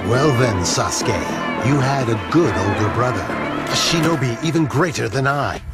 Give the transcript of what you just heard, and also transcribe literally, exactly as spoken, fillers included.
Well then, Sasuke, you had a good older brother. A shinobi even greater than I.